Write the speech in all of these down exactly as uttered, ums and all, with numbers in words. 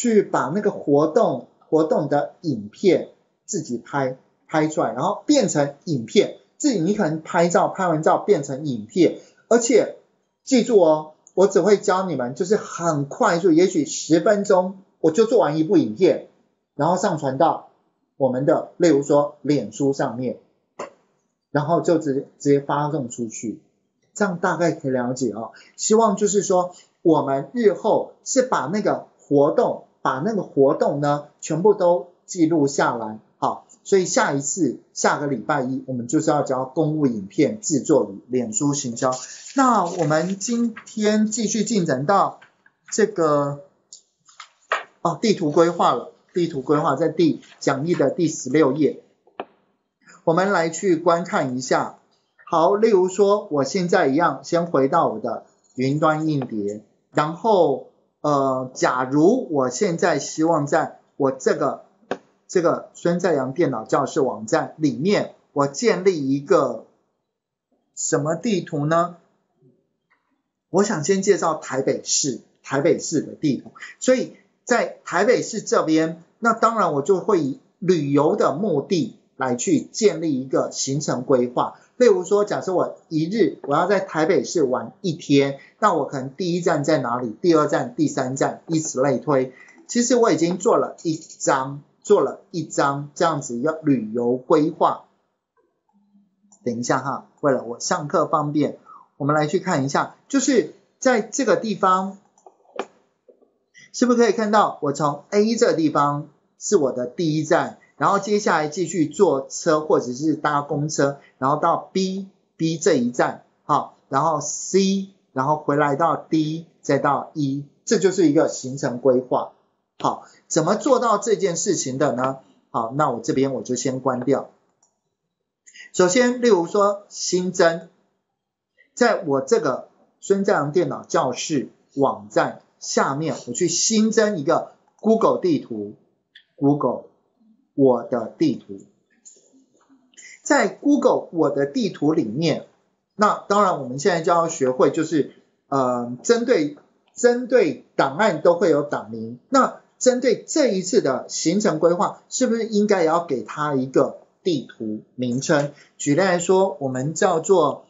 去把那个活动活动的影片自己拍拍出来，然后变成影片，自己你可能拍照拍完照变成影片，而且记住哦，我只会教你们就是很快速，也许十分钟我就做完一部影片，然后上传到我们的例如说脸书上面，然后就直直接发送出去，这样大概可以了解哦。希望就是说我们日后是把那个活动把那个活动呢全部都记录下来，好，所以下一次下个礼拜一我们就是要教公务影片制作与脸书行销。那我们今天继续进展到这个哦地图规划了，地图规划在第讲义的第十六页，我们来去观看一下。好，例如说我现在一样先回到我的云端硬碟，然后呃，假如我现在希望在我这个这个孙在阳电脑教室网站里面，我建立一个什么地图呢？我想先介绍台北市，台北市的地图。所以在台北市这边，那当然我就会以旅游的目的来去建立一个行程规划。例如说，假设我一日我要在台北市玩一天，那我可能第一站在哪里，第二站、第三站，以此类推。其实我已经做了一张，做了一张这样子一个旅游规划。等一下哈，为了我上课方便，我们来去看一下，就是在这个地方，是不是可以看到我从 A 这个地方是我的第一站，然后接下来继续坐车或者是搭公车，然后到 B B 这一站，好，然后 C， 然后回来到 D， 再到 E， 这就是一个行程规划。好，怎么做到这件事情的呢？好，那我这边我就先关掉。首先，例如说新增，在我这个孙在阳电脑教室网站下面，我去新增一个 Google 地图 ，Google 我的地图。在 Google 我的地图里面，那当然我们现在就要学会，就是呃，针对针对档案都会有档名，那针对这一次的行程规划，是不是应该也要给它一个地图名称？举例来说，我们叫做，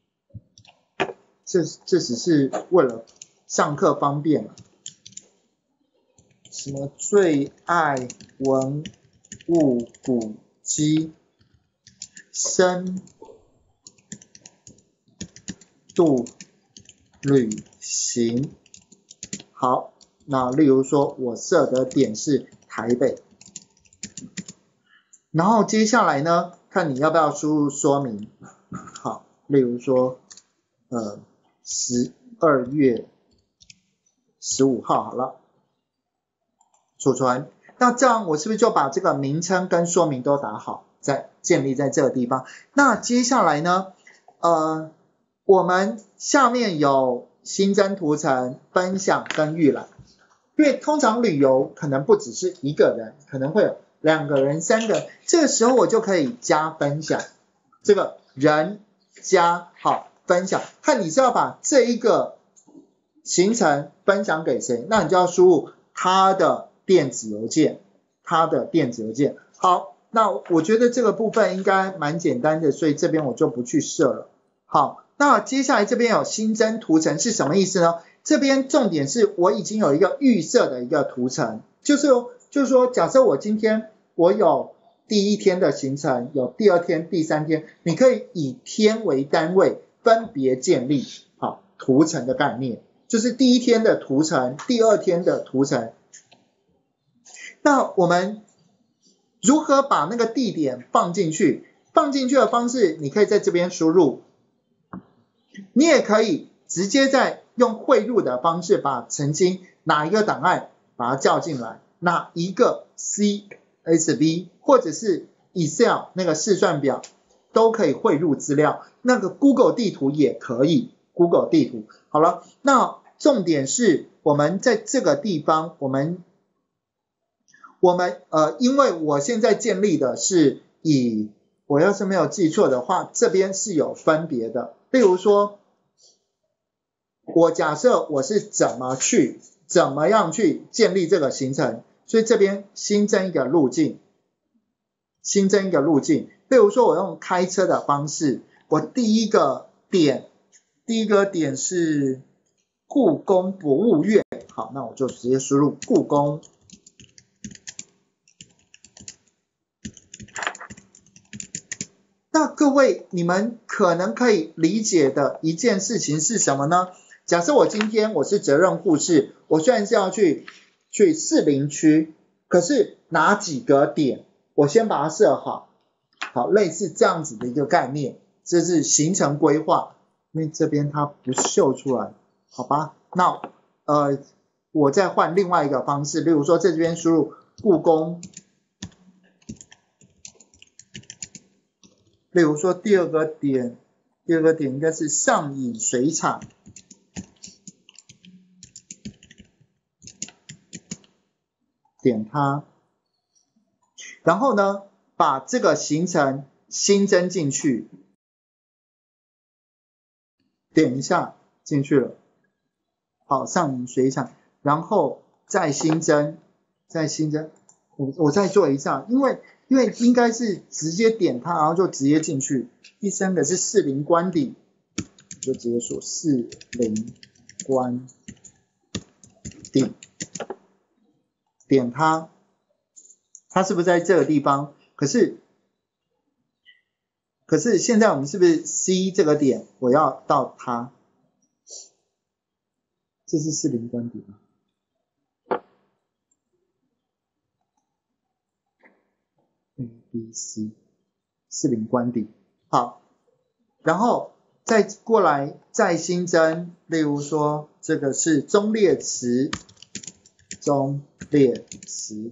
这这只是为了上课方便，什么最爱文物古迹深度旅行。好，那例如说我设的点是台北，然后接下来呢，看你要不要输入说明。好，例如说呃十二月十五号好了，储存。那这样我是不是就把这个名称跟说明都打好，在建立在这个地方？那接下来呢，呃，我们下面有新增图层、分享跟预览。因为通常旅游可能不只是一个人，可能会有两个人、三个人，这个时候我就可以加分享，这个人加好分享，看你是要把这一个行程分享给谁，那你就要输入他的电子邮件，他的电子邮件。好，那我觉得这个部分应该蛮简单的，所以这边我就不去设了。好，那接下来这边有新增图层是什么意思呢？这边重点是我已经有一个预设的一个图层，就是就是说，假设我今天我有第一天的行程，有第二天、第三天，你可以以天为单位分别建立好图层的概念，就是第一天的图层，第二天的图层。那我们如何把那个地点放进去？放进去的方式，你可以在这边输入，你也可以直接在用汇入的方式把曾经哪一个档案把它叫进来，哪一个 C S V 或者是 Excel 那个试算表都可以汇入资料，那个 Google 地图也可以 Google 地图。好了，那重点是我们在这个地方，我们我们呃，因为我现在建立的是以，我要是没有记错的话，这边是有分别的。例如说，我假设我是怎么去怎么样去建立这个行程，所以这边新增一个路径，新增一个路径。比如说我用开车的方式，我第一个点，第一个点是故宫博物院，好，那我就直接输入故宫。那各位，你们可能可以理解的一件事情是什么呢？假设我今天我是责任护士，我虽然是要去去士林区，可是哪几个点，我先把它设好，好，类似这样子的一个概念，这是行程规划，因为这边它不秀出来，好吧？那呃，我再换另外一个方式，例如说这边输入故宫。例如说第二个点，第二个点应该是上引水产，点它，然后呢，把这个行程新增进去，点一下进去了，好，上引水产，然后再新增，再新增，我我再做一下，因为。因为应该是直接点它，然后就直接进去。第三个是士林官邸，就直接说士林官邸，点它，它是不是在这个地方？可是，可是现在我们是不是 C 这个点，我要到它？这是士林官邸吗？A B C 士林官邸，好，然后再过来再新增，例如说这个是忠烈祠，忠烈祠，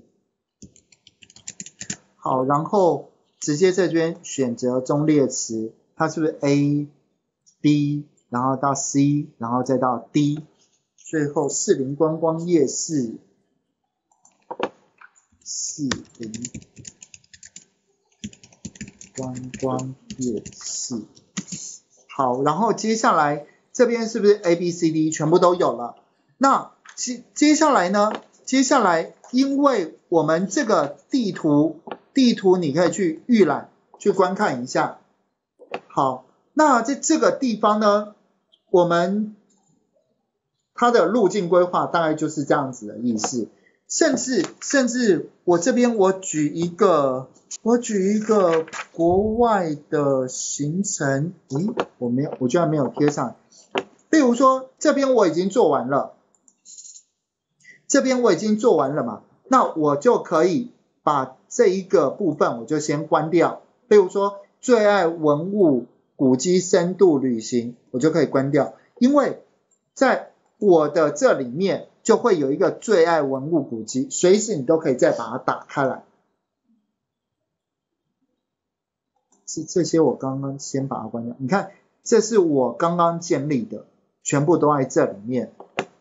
好，然后直接这边选择忠烈祠，它是不是 A B 然后到 C 然后再到 D， 最后士林观光夜市，士林观光夜市，好，然后接下来这边是不是 A B C D 全部都有了？那接接下来呢？接下来因为我们这个地图，地图你可以去预览，去观看一下。好，那在这个地方呢，我们它的路径规划大概就是这样子的意思。甚至甚至我这边我举一个。我举一个国外的行程，咦，我没有，我居然没有贴上。例如说，这边我已经做完了，这边我已经做完了嘛，那我就可以把这一个部分我就先关掉。例如说，最爱文物古迹深度旅行，我就可以关掉，因为在我的这里面就会有一个最爱文物古迹，随时你都可以再把它打开来。是这些我刚刚先把它关掉，你看这是我刚刚建立的，全部都在这里面，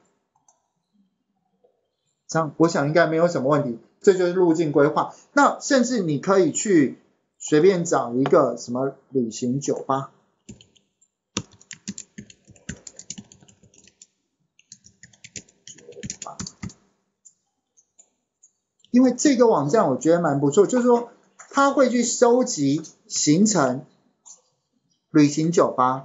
这样我想应该没有什么问题，这就是路径规划。那甚至你可以去随便找一个什么旅行酒吧，因为这个网站我觉得蛮不错，就是说它会去收集行程、旅行酒吧，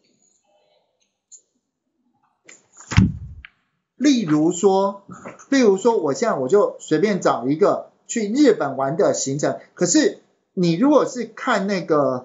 例如说，例如说，我现在我就随便找一个去日本玩的行程，可是你如果是看那个，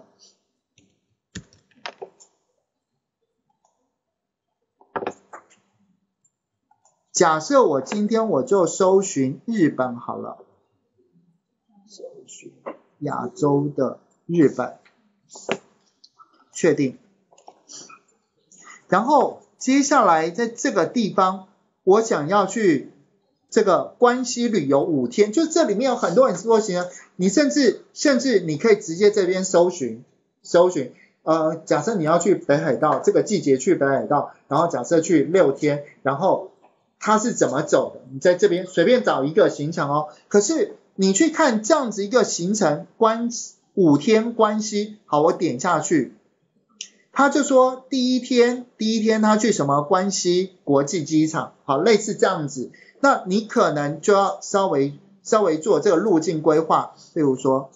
假设我今天我就搜寻日本好了，搜寻亚洲的日本，确定。然后接下来在这个地方，我想要去这个关西旅游五天，就这里面有很多很多行程，你甚至甚至你可以直接这边搜寻搜寻，呃，假设你要去北海道，这个季节去北海道，然后假设去六天，然后它是怎么走的，你在这边随便找一个行程哦。可是你去看这样子一个行程，关五天关西，好，我点下去， 他就说第一天第一天他去什么关西国际机场，好，类似这样子，那你可能就要稍微稍微做这个路径规划，例如说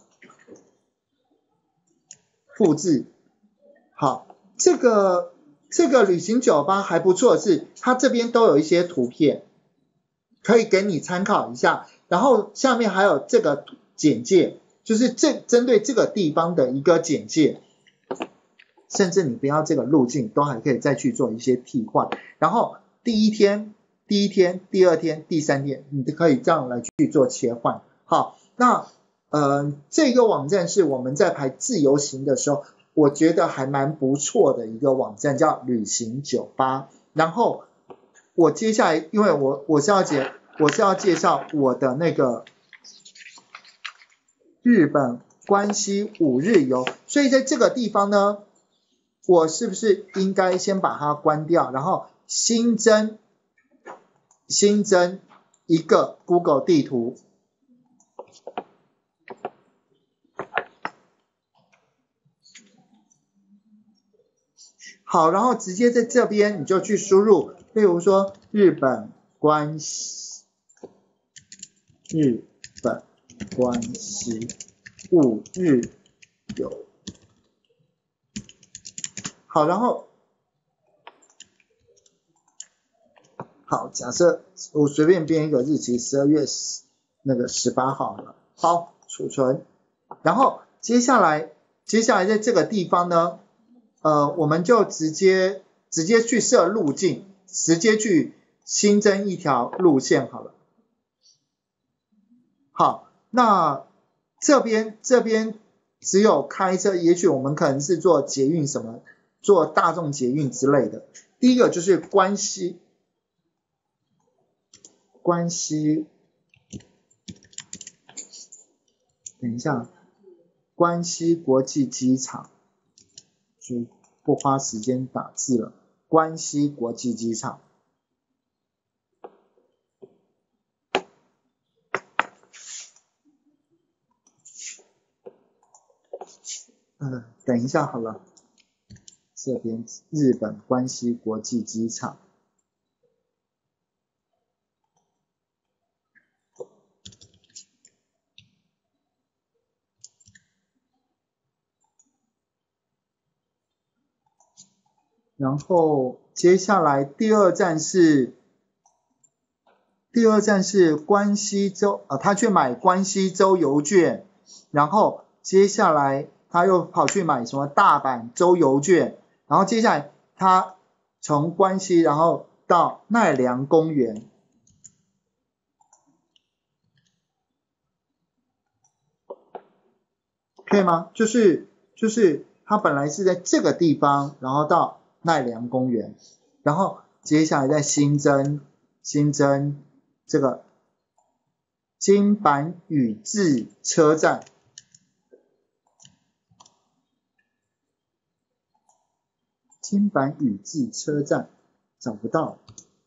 复制，好，这个这个旅行酒吧还不错的是，它这边都有一些图片，可以给你参考一下，然后下面还有这个简介，就是这针对这个地方的一个简介，甚至你不要这个路径都还可以再去做一些替换，然后第一天第一天第二天第三天你都可以这样来去做切换。好，那呃这个网站是我们在排自由行的时候我觉得还蛮不错的一个网站，叫旅行酒吧。然后我接下来因为我我是要介我是要介绍我的那个日本关西五日游，所以在这个地方呢，我是不是应该先把它关掉，然后新增新增一个 Google 地图。好，然后直接在这边你就去输入，例如说日本关西日本关西五日游。好，然后好，假设我随便编一个日期，十二月那个十八号了。好，储存。然后接下来接下来在这个地方呢，呃，我们就直接直接去设路径，直接去新增一条路线好了。好，那这边这边只有开车，也许我们可能是做捷运什么，做大众捷运之类的。第一个就是关西关西，等一下，关西国际机场。就不花时间打字了，关西国际机场。嗯，等一下好了，这边日本关西国际机场。然后接下来第二站是第二站是关西州，呃，他去买关西州邮券，然后接下来他又跑去买什么大阪州邮券，然后接下来他从关西然后到奈良公园。可以吗？就是就是他本来是在这个地方，然后到奈良公园，然后接下来再新增新增这个金板宇治车站，金板宇治车站找不到，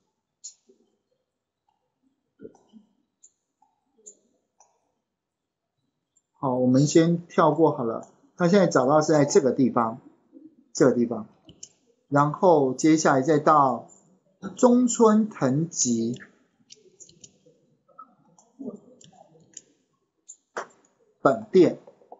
好，我们先跳过好了。他现在找到是在这个地方，这个地方，然后接下来再到中村藤吉本店，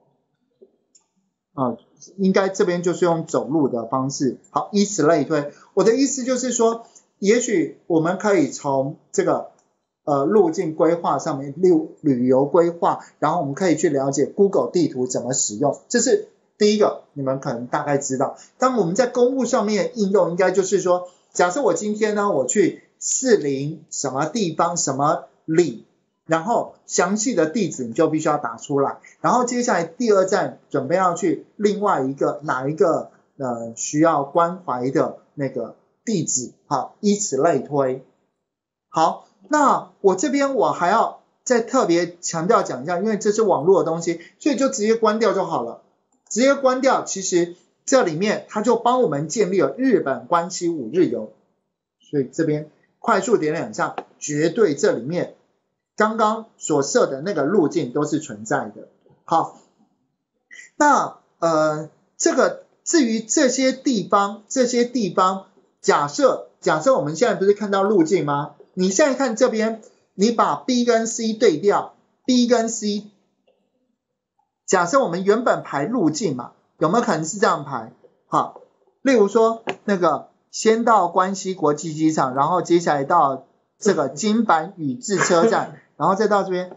啊，应该这边就是用走路的方式。好，以此类推。我的意思就是说，也许我们可以从这个呃路径规划上面，旅旅游规划，然后我们可以去了解 Google 地图怎么使用，这是第一个，你们可能大概知道。当我们在公务上面应用，应该就是说，假设我今天呢，我去士林什么地方什么里，然后详细的地址你就必须要打出来，然后接下来第二站准备要去另外一个哪一个呃需要关怀的那个地址，好，以此类推。好，那我这边我还要再特别强调讲一下，因为这是网络的东西，所以就直接关掉就好了。直接关掉，其实这里面它就帮我们建立了日本关西五日游，所以这边快速点两下，绝对这里面刚刚所设的那个路径都是存在的。好，那呃这个至于这些地方，这些地方，假设假设我们现在不是看到路径吗？你现在看这边，你把 B 跟 C 对调 ，B 跟 C， 假设我们原本排路径嘛，有没有可能是这样排？好，例如说那个先到关西国际机场，然后接下来到这个金板宇治车站，然后再到这边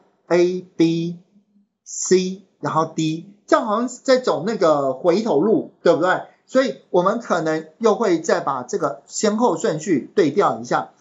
A、B、C， 然后 D， 这样好像在走那个回头路，对不对？所以我们可能又会再把这个先后顺序对调一下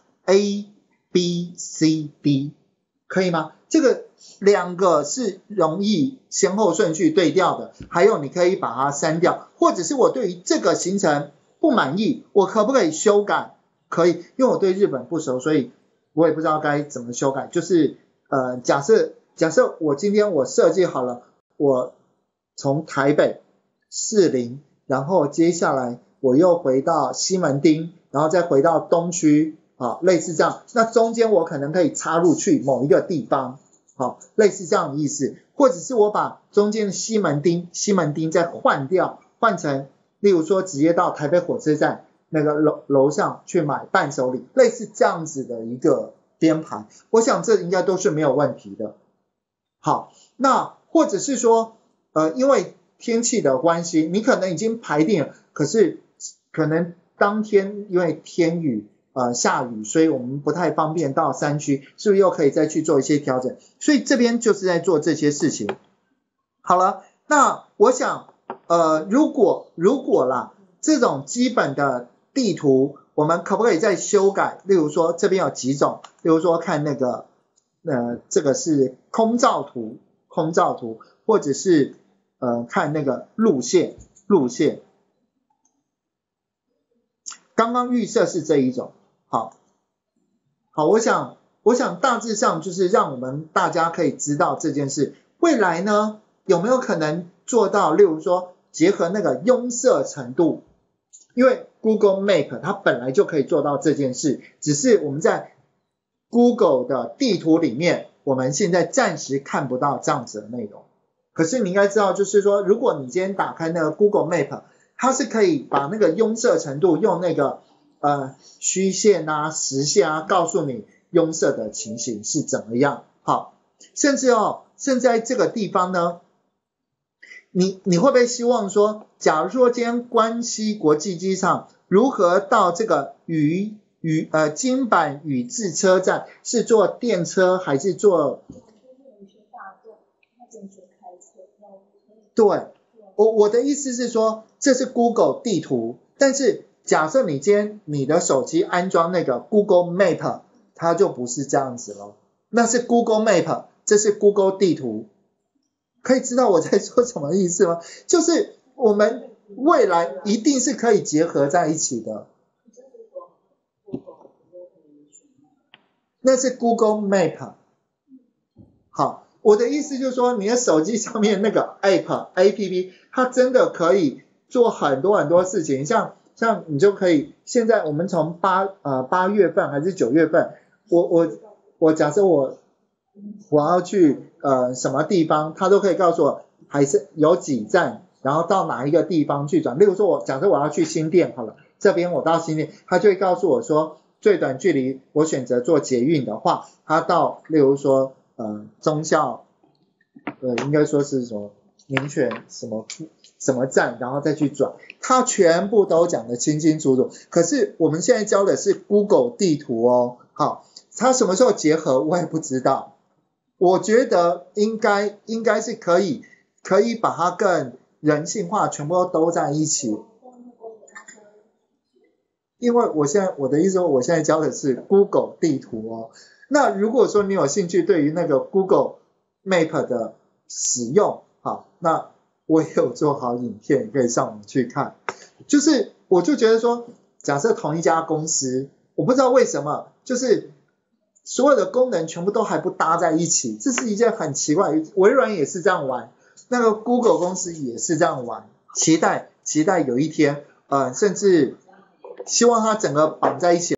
A、B、C、D， 可以吗？这个两个是容易先后顺序对调的，还有你可以把它删掉，或者是我对于这个行程不满意，我可不可以修改？可以，因为我对日本不熟，所以我也不知道该怎么修改。就是呃，假设假设我今天我设计好了，我从台北士林，然后接下来我又回到西门町，然后再回到东区，啊，类似这样。那中间我可能可以插入去某一个地方，好，类似这样的意思。或者是我把中间的西门町西门町再换掉，换成例如说直接到台北火车站那个楼楼上去买伴手礼，类似这样子的一个编排，我想这应该都是没有问题的。好，那或者是说呃因为天气的关系，你可能已经排定了，可是可能当天因为天雨呃下雨，所以我们不太方便到山区，是不是又可以再去做一些调整？所以这边就是在做这些事情。好了，那我想呃如果如果啦这种基本的地图我们可不可以再修改？例如说这边有几种，例如说看那个呃这个是空照图，空照图，或者是呃看那个路线路线。刚刚预设是这一种，好，好，我想我想大致上就是让我们大家可以知道这件事。未来呢有没有可能做到，例如说结合那个拥塞程度？因为 Google Map 它本来就可以做到这件事，只是我们在 Google 的地图里面，我们现在暂时看不到这样子的内容。可是你应该知道，就是说，如果你今天打开那个 Google Map， 它是可以把那个拥塞程度用那个呃虚线啊、实线啊，告诉你拥塞的情形是怎么样。好，甚至哦，现在这个地方呢，你你会不会希望说，假如说今天关西国际机场如何到这个宇宇呃金板宇治车站，是坐电车还是坐？对，我我的意思是说，这是 Google 地图，但是假设你今天你的手机安装那个 Google Map， 它就不是这样子咯，那是 Google Map， 这是 Google 地图。可以知道我在说什么意思吗？就是我们未来一定是可以结合在一起的。那是 Google Map。好，我的意思就是说，你的手机上面那个 App A P P， 它真的可以做很多很多事情，像像你就可以，现在我们从八呃八月份还是九月份，我我我假设我我要去呃什么地方，它都可以告诉我还是有几站，然后到哪一个地方去转。例如说我假设我要去新店好了，这边我到新店，它就会告诉我说最短距离我选择坐捷运的话，它到例如说呃忠孝呃应该说是什么民权什么什么站，然后再去转，它全部都讲得清清楚楚。可是我们现在教的是 Google 地图哦，好，它什么时候结合我也不知道。我觉得应该应该是可以可以把它更人性化，全部都都在一起。因为我现在我的意思说，我现在教的是 Google 地图哦。那如果说你有兴趣对于那个 Google Map 的使用，好，那我也有做好影片，可以上网去看。就是我就觉得说，假设同一家公司，我不知道为什么，就是所有的功能全部都还不搭在一起，这是一件很奇怪。微软也是这样玩，那个 Google 公司也是这样玩。期待期待有一天，呃，甚至希望它整个绑在一起。